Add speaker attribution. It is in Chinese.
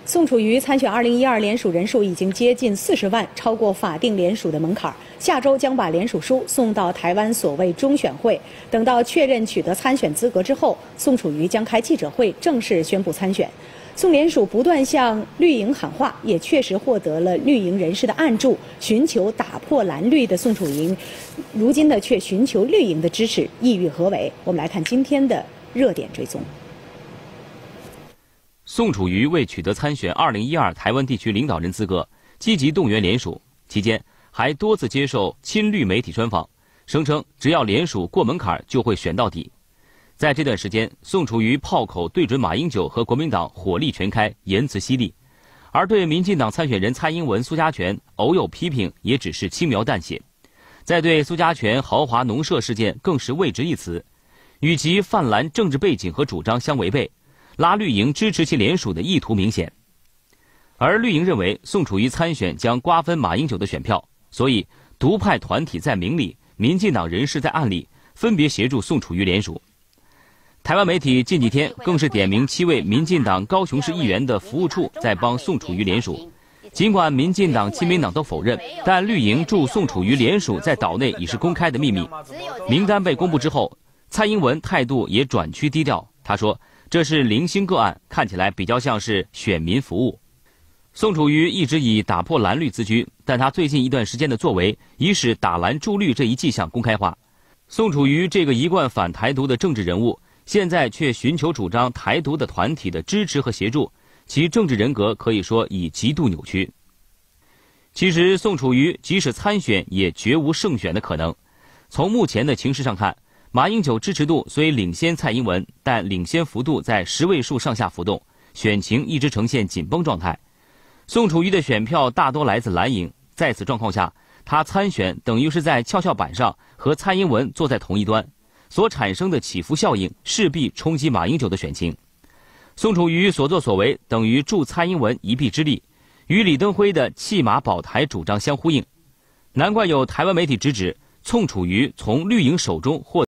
Speaker 1: 宋楚瑜参选2012联署人数已经接近40万，超过法定联署的门槛。下周将把联署书送到台湾所谓中选会，等到确认取得参选资格之后，宋楚瑜将开记者会正式宣布参选。宋联署不断向绿营喊话，也确实获得了绿营人士的暗助，寻求打破蓝绿的宋楚瑜，如今呢却寻求绿营的支持，意欲何为？我们来看今天的热点追踪。
Speaker 2: 宋楚瑜为取得参选2012台湾地区领导人资格，积极动员联署，期间还多次接受亲绿媒体专访，声称只要联署过门槛就会选到底。在这段时间，宋楚瑜炮口对准马英九和国民党火力全开，言辞犀利，而对民进党参选人蔡英文、苏家全偶有批评，也只是轻描淡写。在对苏家全豪华农舍事件更是未置一词，与其泛蓝政治背景和主张相违背，拉绿营支持其联署的意图明显。而绿营认为宋楚瑜参选将瓜分马英九的选票，所以独派团体在明里，民进党人士在暗里，分别协助宋楚瑜联署。台湾媒体近几天更是点名7位民进党高雄市议员的服务处在帮宋楚瑜联署。尽管民进党、亲民党都否认，但绿营助宋楚瑜联署在岛内已是公开的秘密。名单被公布之后，蔡英文态度也转趋低调，他说这是零星个案，看起来比较像是选民服务。宋楚瑜一直以打破蓝绿自居，但他最近一段时间的作为已使打蓝助绿这一迹象公开化。宋楚瑜这个一贯反台独的政治人物，现在却寻求主张台独的团体的支持和协助，其政治人格可以说已极度扭曲。其实宋楚瑜即使参选也绝无胜选的可能。从目前的情势上看，马英九支持度虽领先蔡英文，但领先幅度在10位数上下浮动，选情一直呈现紧绷状态。宋楚瑜的选票大多来自蓝营，在此状况下，他参选等于是在跷跷板上和蔡英文坐在同一端，所产生的起伏效应势必冲击马英九的选情。宋楚瑜所作所为等于助蔡英文一臂之力，与李登辉的弃马保台主张相呼应。难怪有台湾媒体直指宋楚瑜从绿营手中获